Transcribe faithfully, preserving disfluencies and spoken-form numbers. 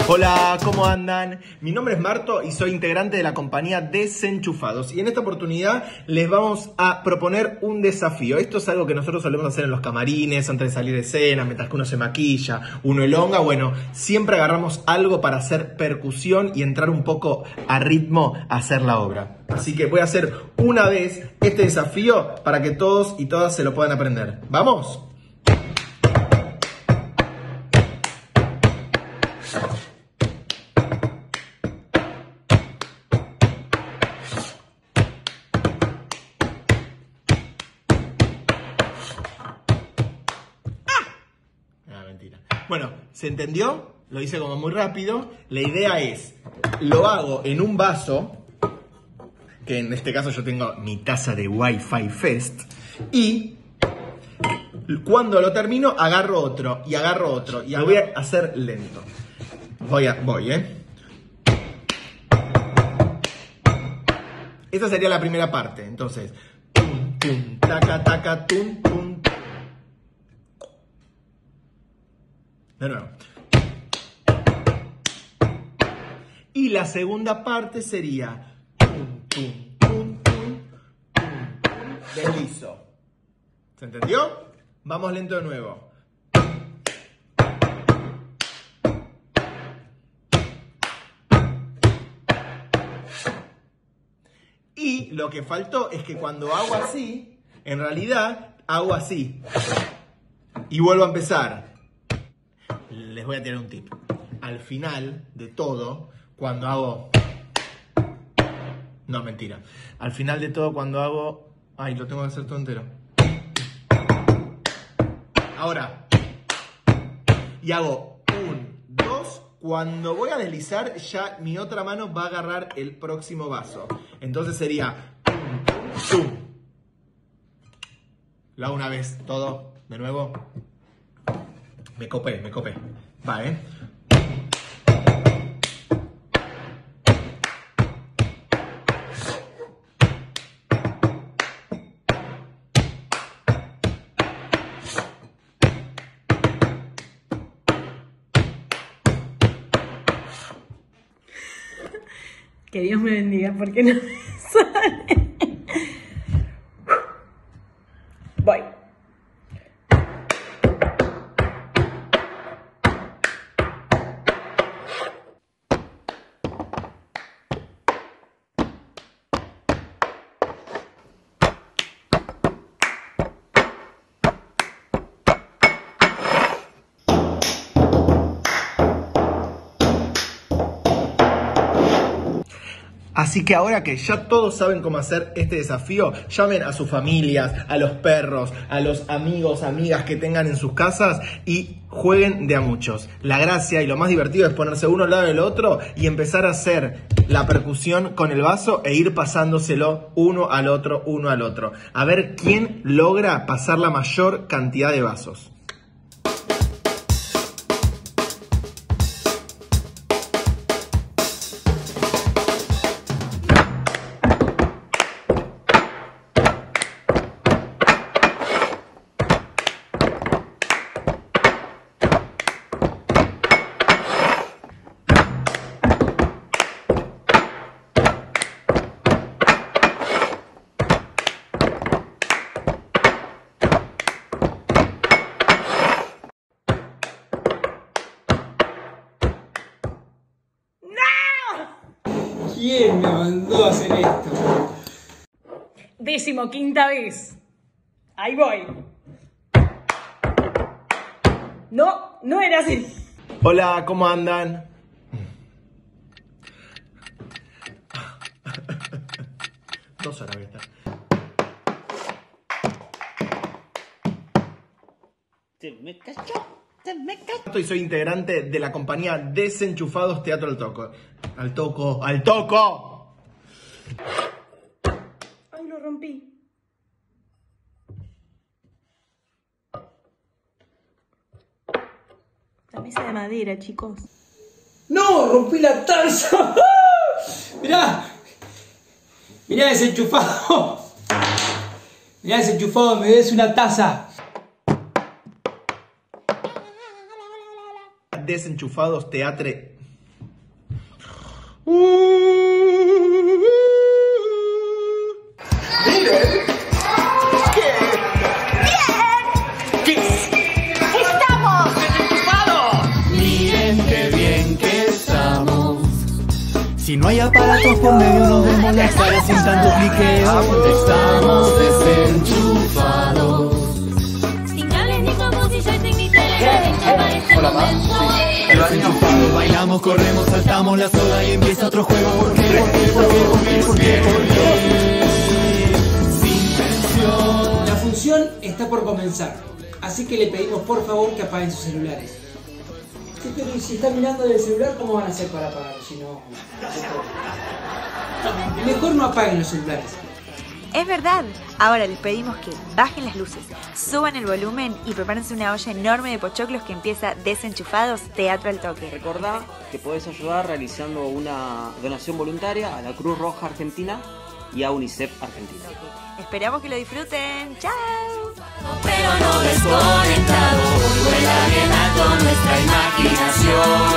Hola, ¿cómo andan? Mi nombre es Marto y soy integrante de la compañía Desenchufados. Y en esta oportunidad les vamos a proponer un desafío. Esto es algo que nosotros solemos hacer en los camarines, antes de salir de escena, mientras que uno se maquilla, uno elonga. Bueno, siempre agarramos algo para hacer percusión y entrar un poco a ritmo a hacer la obra. Así que voy a hacer una vez este desafío para que todos y todas se lo puedan aprender. ¿Vamos? Bueno, ¿se entendió? Lo hice como muy rápido. La idea es, lo hago en un vaso, que en este caso yo tengo mi taza de Wi-Fi Fest, y cuando lo termino agarro otro, y agarro otro, y lo voy a hacer lento. Voy, a, voy, ¿eh? Esta sería la primera parte, entonces, tum, tum, taca, taca, tum, tum. De nuevo. Y la segunda parte sería tum, tum, tum, tum, tum, tum, deslizo. ¿Se entendió? Vamos lento de nuevo. Y lo que faltó es que cuando hago así, en realidad hago así. Y vuelvo a empezar. Les voy a tirar un tip. Al final de todo, cuando hago... No, mentira. Al final de todo, cuando hago... Ay, lo tengo que hacer todo entero. Ahora. Y hago un, dos. Cuando voy a deslizar, ya mi otra mano va a agarrar el próximo vaso. Entonces sería... tum, tum. Lo hago una vez, todo, de nuevo. Me copé, me copé. Va, ¿eh? Que Dios me bendiga, porque no me sale. Voy. Así que ahora que ya todos saben cómo hacer este desafío, llamen a sus familias, a los perros, a los amigos, amigas que tengan en sus casas y jueguen de a muchos. La gracia y lo más divertido es ponerse uno al lado del otro y empezar a hacer la percusión con el vaso e ir pasándoselo uno al otro, uno al otro. A ver quién logra pasar la mayor cantidad de vasos. ¿Quién me mandó a hacer esto? Decimoquinta vez. Ahí voy. No, no era así. Hola, ¿cómo andan? Dos horas voy a estar. Se me cayó, se me cayó. Y soy integrante de la compañía Desenchufados Teatro al Toco. Al Toco, al Toco. Ay, lo rompí. La mesa de madera, chicos. ¡No! ¡Rompí la taza! ¡Mirá! ¡Mirá desenchufado! Mirá desenchufado, me des una taza. Desenchufados Teatre... Miren. ¿Qué? ¡Bien! ¿Qué? ¡Estamos desenchufados! Miren qué bien que estamos. Si no hay aparatos por medio, nos vemos las caras sin tanto cliqueo. Estamos desenchufados. Sin cables ni composición, ni telegrafía para este momento. Desenchufados, bailamos, corremos, saltamos la soga y empieza otro juego. ¿Por qué? ¿Por qué? ¿Por qué? ¿Por qué? ¿Por qué? ¿Por qué? Sin tensión. La función está por comenzar, así que le pedimos por favor que apaguen sus celulares. Sí, pero si están mirando el celular, ¿cómo van a hacer para apagarlo? Si no, mejor no apaguen los celulares. Es verdad. Ahora les pedimos que bajen las luces, suban el volumen y prepárense una olla enorme de pochoclos que empieza Desenchufados Teatro al Toque. Recordá que podés ayudar realizando una donación voluntaria a la Cruz Roja Argentina y a UNICEF Argentina. Esperamos que lo disfruten. ¡Chao! Pero no desconectado, vuela bien alto nuestra imaginación.